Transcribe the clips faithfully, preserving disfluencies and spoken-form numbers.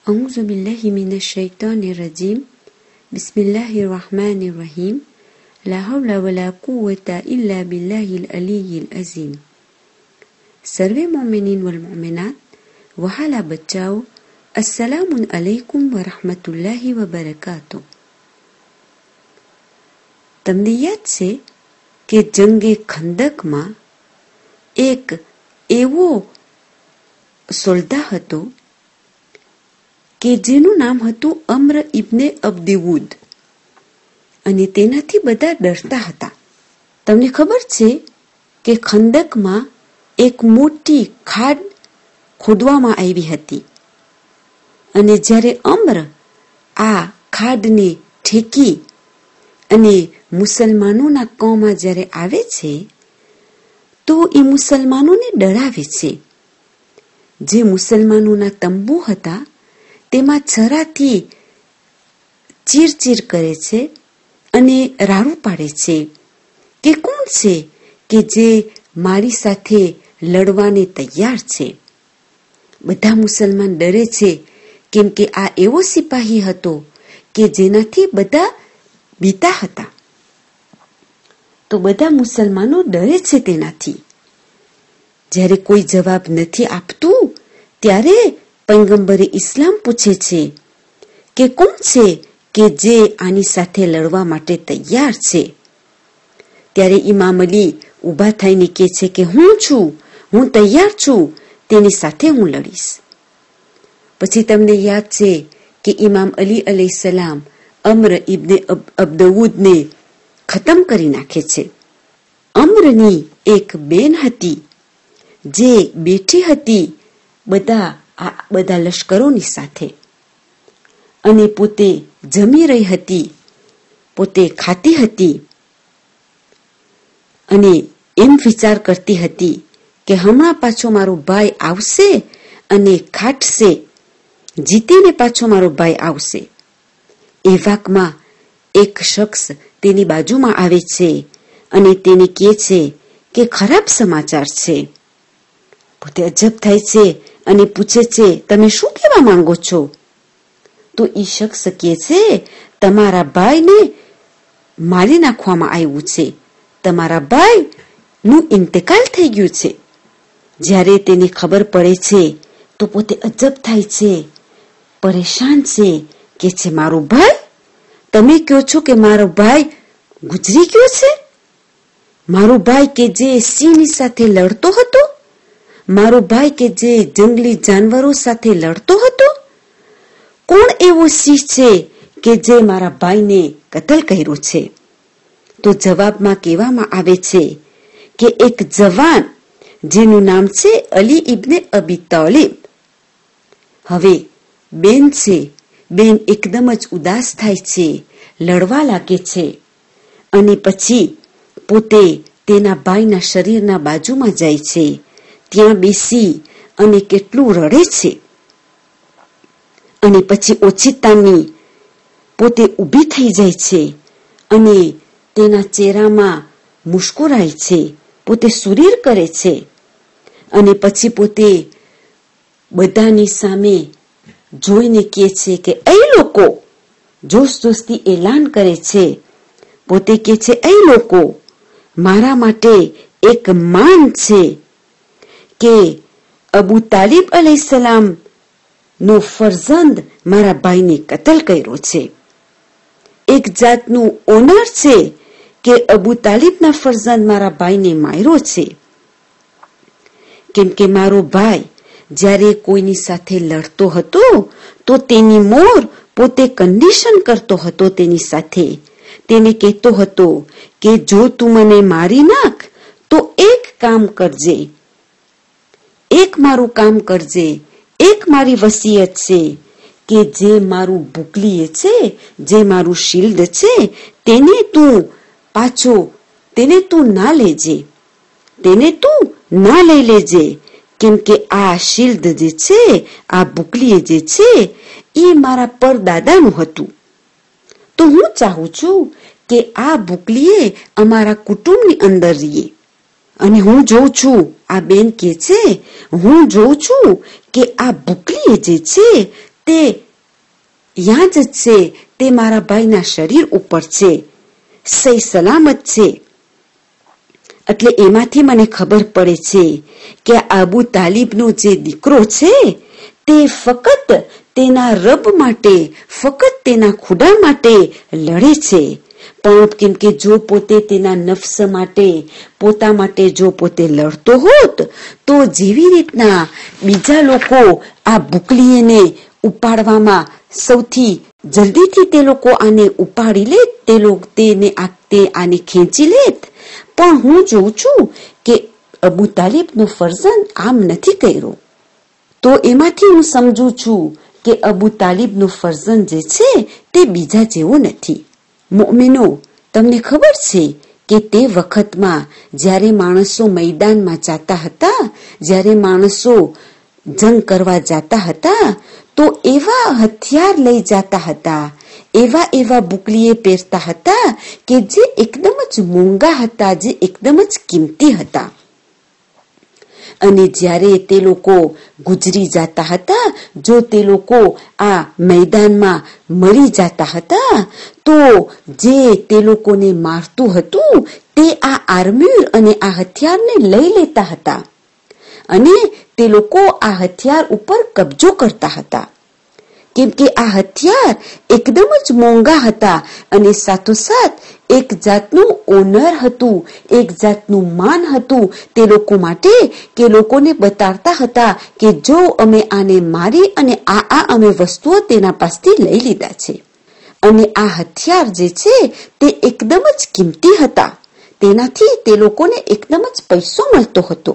أعوذ بالله من الشيطان الرجيم بسم الله الرحمن الرحيم لا حول ولا قوة إلا بالله العلي العظيم. सर्वे मोमिनीन वल मोमिनात वहाला बच्चाओ अस्सलामु अलैकुम व रहमतुल्लाहि व बरकातुह. તમને યાદ છે કે જંગે ખંદકમાં એક એવો સોલ્ડા હતો કે જેનું નામ હતું અમ્ર ઇબ્ને અબ્દિવુદ અને તેનાથી બધા ડરતા હતા. તમને ખબર છે કે ખંદકમાં એક મોટી ખાડ ખોદવામાં આવી હતી અને જ્યારે અમ્ર આ ખાડને ઠેકી અને મુસલમાનોના કોમાં જ્યારે આવે છે તો એ મુસલમાનોને ડરાવે છે. જે મુસલમાનોના તંબુ હતા તેમાં છરાથી ચીરચીર કરે છે અને રાડું પાડે છે કે કોણ છે કે જે મારી સાથે લડવાને તૈયાર છે. બધા મુસલમાન ડરે છે કેમ કે આ એવો સિપાહી હતો કે જેનાથી બધા બીતા હતા. તો બધા મુસલમાનો ડરે છે તેનાથી. જ્યારે કોઈ જવાબ નથી આપતું ત્યારે પૈગંબરે ઇસ્લામ પૂછે છે કે કોણ છે કે જે આની સાથે લડવા માટે તૈયાર છે. ત્યારે ઇમામ અલી ઊભા થઈને કહે છે કે હું છું, હું તૈયાર છું, તેની સાથે હું લડીશ. પછી તમને યાદ છે કે ઇમામ અલી અલૈહિસ્સલામ અમ્ર ઇબ્ને અબ્દવુદને ખતમ કરી નાખે છે. અમ્રની એક બેન હતી જે બેઠી હતી બધા આ બધા લશ્કરોની સાથે અને પોતે જમી રહી હતી, પોતે ખાતી હતી અને એમ વિચાર કરતી હતી કે હમણાં પાછો મારો ભાઈ આવશે અને ખાટશે, જીતીને પાછો મારો ભાઈ આવશે. એ વાકમાં એક શખ્સ તેની બાજુમાં આવે છે અને તેને કહે છે કે ખરાબ સમાચાર છે. પોતે અજબ થાય છે અને પૂછે છે તમે શું કહેવા માંગો છો? તો એ શખ્સ કહે છે તમારા ભાઈને મારી નાખવામાં આવ્યું છે, તમારા ભાઈ નું ઇન્તકાલ થઈ ગયું છે. જ્યારે તેને ખબર પડે છે તો પોતે અજબ થાય છે, પરેશાન છે, કે છે મારો ભાઈ? તમે કહો છો કે મારો ભાઈ ગુજરી ગયો છે? મારો ભાઈ કે જે સિંહની સાથે લડતો હતો, મારો ભાઈ કે જે જંગલી જાનવરો સાથે લડતો હતો? કોણ એવો સિંહ છે કે જે મારા ભાઈને કતલ કર્યો છે? તો જવાબમાં કહેવામાં આવે છે કે એક જવાન જેનું નામ છે અલી ઇબ્ને અબી તાલિબ. હવે બેન છે, બેન એકદમ જ ઉદાસ થાય છે, લડવા લાગે છે અને પછી પોતે તેના ભાઈના શરીરના બાજુમાં જાય છે, ત્યાં બેસી અને કેટલું રડે છે અને પછી ઓછીતાની પોતે ઊભી થઈ જાય છે અને તેના ચહેરામાં મુસ્કુરાય છે, પોતે સુરીર કરે છે અને પછી પોતે બધાની સામે જોઈને કહે છે કે એ લોકો, જોશ જોશથી એલાન કરે છે, પોતે કહે છે એ લોકો, મારા માટે એક માન છે કે અબુ તાલિબ અલૈહિસ્સલામ નો ફરજંદ મારા ભાઈને કતલ કર્યો છે. એક જાતનું ઓનર છે કે અબુ તાલિબના ફરજંદ મારા ભાઈને માર્યો છે. કેમ કે મારો ભાઈ જ્યારે કોઈની સાથે લડતો હતો તો તેની મોર પોતે કન્ડિશન કરતો હતો તેની સાથે. તેને કહેતો હતો કે જો તું મને મારી નાખ તો એક કામ કરજે, એક મારું કામ કરજે, એક મારી વસિયત છે કે જે મારું બુકલીએ છે, જે મારું શિલ્ડ છે, તેને તું પાછો તેને તું ના લેજે, તેને તું ના લઈ લેજે. કેમ કે આ શિલ્ડ જે છે, આ બુકલીએ જે છે એ મારા પરદાદાનું હતું. તો હું ચાહું છું કે આ બુકલીએ અમારા કુટુંબની અંદર રહીએ. અને હું જોઉં છું, આ બેન કે છે, હું જોઉં છું કે આ બુકલીએ જે છે તે ત્યાં જ છે, તે મારા ભાઈના શરીર ઉપર છે, સહી સલામત છે. એટલે એમાંથી મને ખબર પડે છે કે આબુ તાલિબનો જે દીકરો છે તે ફક્ત તેના રબ માટે, ફક્ત તેના ખુદા માટે લડે છે. પણ કેમ કે જો પોતે તેના નફ્સ માટે, પોતા માટે જો પોતે લડતો હોત તો જેવી રીતના બીજા લોકો આ બુકલીને ઉપાડવામાં સૌથી જલ્દીથી તે લોકો આને ઉપાડી લે, તે લોકો તેને તે આને ખેંચી લેત. પણ હું જોઉં છું કે અબુ તાલિબનો ફરજંદ આમ નથી કર્યો. તો એમાંથી હું સમજુ છું કે અબુ તાલિબનો ફરજંદ જે છે તે બીજા જેવો નથી. મોમિનો, તમને ખબર છે કે તે વખતમાં જ્યારે માણસો મેદાનમાં જતા હતા, જ્યારે માણસો જંગ કરવા જતા હતા તો એવા હથિયાર લઈ જતા હતા, એવા એવા બુકલીએ પહેરતા હતા કે જે એકદમ જ મોંઘા હતા, જે એકદમ જ કિંમતી હતા. અને જ્યારે તે લોકો ગુજરી જતા હતા, જો તે લોકો આ મેદાનમાં મરી જતા હતા તો જે તે લોકોને મારતું હતું તે આ આર્મ્યુર અને આ હથિયારને લઈ લેતા હતા અને તે લોકો આ હથિયાર ઉપર કબજો કરતા હતા. કેમ કે આ હથિયાર એકદમ જ મોંઘા હતા અને સાથોસાથ એક જાતનું ઓનર હતું, એક જાતનું માન હતું તે લોકો માટે, કે લોકોને બતાડતા હતા કે જો અમે આને મારી અને આ આ અમે વસ્તુઓ તેના પાસેથી લઈ લીધા છે. અને આ હથિયાર જે છે તે એકદમ જ કિંમતી હતા, તેનાથી તે લોકોને એકદમ જ પૈસો મળતો હતો.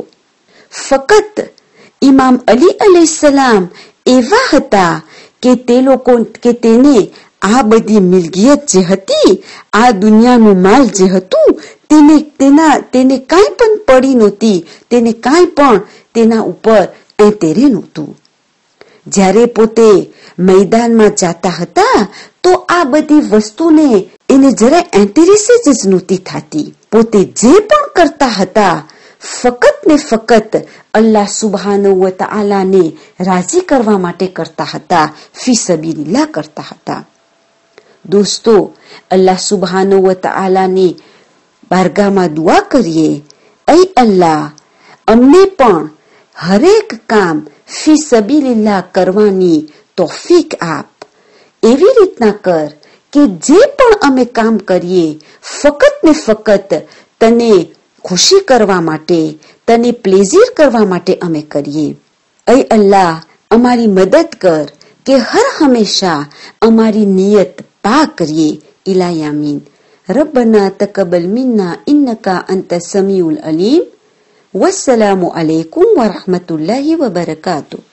ફક્ત ઇમામ અલી અલૈહિસ્સલામ એવા હતા કે તે લોકો કે તેને આ બધી મિલકિયત જે હતી, આ દુનિયાનું માલ જે હતું તેને તેના તેને કાંઈ પણ પડી નહોતી, તેને કાંઈ પણ તેના ઉપર એંતેરે નહોતું. જ્યારે પોતે મેદાનમાં જતા હતા તો આ બધી વસ્તુને એને જરા એંતેરેસે જ નહોતી થતી. પોતે જે પણ કરતા હતા ફકત ને ફકત અલ્લાહ સુબહાનહુ વ તઆલાને રાજી કરવા માટે કરતા હતા, ફી સબીલિલ્લાહ કરતા હતા. દોસ્તો, અલ્લાહ સુબહાનહુ વ તઆલાની બારગાહમાં દુઆ કરીએ, ऐ અલ્લાહ, અમને પણ હરેક કામ ફી સબીલિલ્લાહ કરવાની તૌફીક આપ. એવી રીતના કર કે જે પણ અમે કામ કરીએ ફકત ને ફકત તને ખુશી કરવા માટે, તને પ્લેઝર કરવા માટે અમે કરીએ. ऐ અલ્લાહ, અમારી મદદ કર કે હર હંમેશા અમારી નિયત પાક કરીએ. ઇલાહી આમીન. રબ્બના તકબલ મિન્ના ઇન્નકા અંત સમીઉલ અલીમ. વસ્સલામુ અલૈકુમ વરહમતુલ્લાહિ વબરકાતુહ.